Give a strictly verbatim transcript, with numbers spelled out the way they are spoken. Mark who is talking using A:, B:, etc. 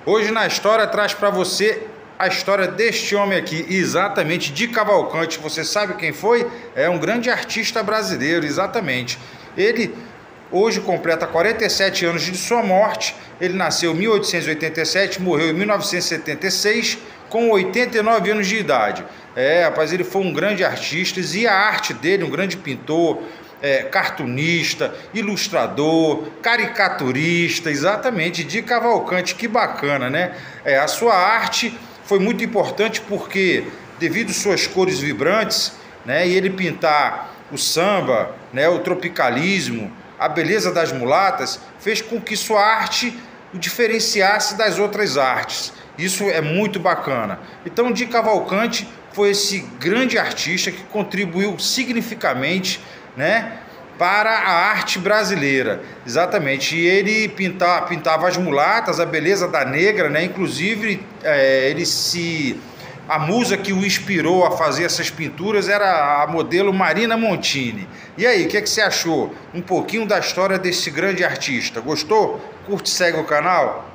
A: Hoje na história traz para você a história deste homem aqui, exatamente, Di Cavalcanti. Você sabe quem foi? É um grande artista brasileiro, exatamente. Ele hoje completa quarenta e sete anos de sua morte. Ele nasceu em mil oitocentos e oitenta e sete, morreu em mil novecentos e setenta e seis, com oitenta e nove anos de idade. É, rapaz, ele foi um grande artista e a arte dele, um grande pintor, é, cartunista, ilustrador, caricaturista, exatamente, Di Cavalcanti. Que bacana, né? É, a sua arte foi muito importante porque, devido às suas cores vibrantes, né, e ele pintar o samba, né, o tropicalismo, a beleza das mulatas, fez com que sua arte o diferenciasse das outras artes. Isso é muito bacana. Então, Di Cavalcanti foi esse grande artista que contribuiu significativamente, né, para a arte brasileira. Exatamente. E ele pintava, pintava as mulatas, a beleza da negra, né? Inclusive, é, ele se... a musa que o inspirou a fazer essas pinturas era a modelo Marina Montini. E aí, o que é que você achou? Um pouquinho da história desse grande artista. Gostou? Curte e segue o canal?